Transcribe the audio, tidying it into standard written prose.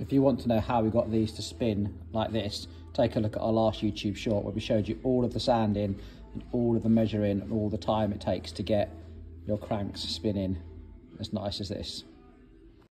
If you want to know how we got these to spin like this, take a look at our last YouTube short where we showed you all of the sanding and all of the measuring and all the time it takes to get your cranks spinning as nice as this.